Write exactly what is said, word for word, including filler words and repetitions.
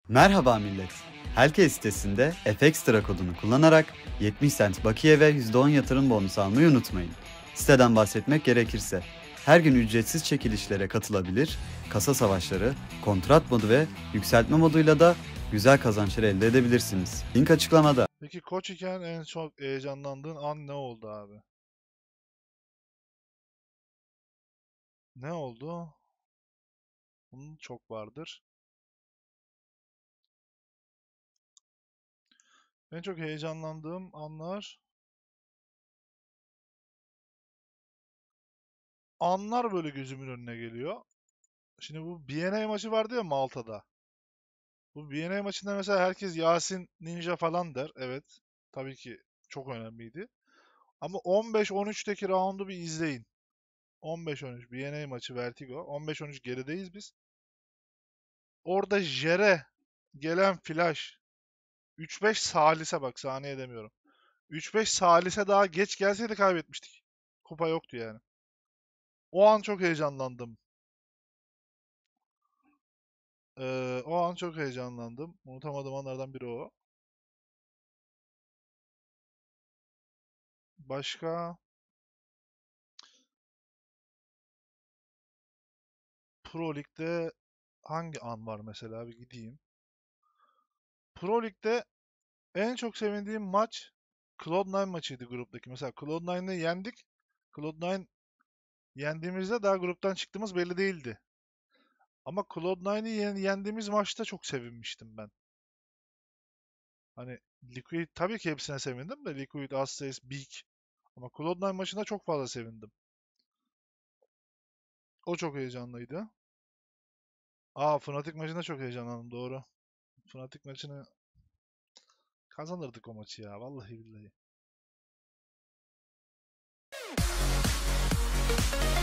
Merhaba millet. Helke sitesinde F Extra kodunu kullanarak yetmiş sent bakiye ve yüzde on yatırım bonusu almayı unutmayın. Siteden bahsetmek gerekirse, her gün ücretsiz çekilişlere katılabilir, kasa savaşları, kontrat modu ve yükseltme moduyla da güzel kazançlar elde edebilirsiniz. Link açıklamada. Peki koç iken en çok heyecanlandığın an ne oldu abi? Ne oldu? Bunun çok vardır. En çok heyecanlandığım anlar anlar böyle gözümün önüne geliyor. Şimdi bu B N A maçı vardı ya Malta'da. Bu B N A maçında mesela herkes Yasin Ninja falan der. Evet. Tabii ki çok önemliydi. Ama on beş on üçteki roundu bir izleyin. on beş on üç B N A maçı Vertigo. on beş on üç gerideyiz biz. Orada Jere gelen flash üç beş salise bak saniye demiyorum. üç beş salise daha geç gelseydi kaybetmiştik. Kupa yoktu yani. O an çok heyecanlandım. Ee, o an çok heyecanlandım. Unutamadığım anlardan biri o. Başka Pro Lig'de hangi an var mesela bir gideyim. Pro Lig'de en çok sevindiğim maç Cloud nine maçıydı gruptaki. Mesela Cloud nine'ı yendik. Cloud nine yendiğimizde daha gruptan çıktığımız belli değildi. Ama Cloud nine'ı yendiğimiz maçta çok sevinmiştim ben. Hani Liquid tabii ki hepsine sevindim de Liquid, Astraeus, Big. Ama Cloud nine maçında çok fazla sevindim. O çok heyecanlıydı. Aa Fnatic maçında çok heyecanlandım doğru. Fnatic maçını kazanırdık o maçı ya vallahi billahi.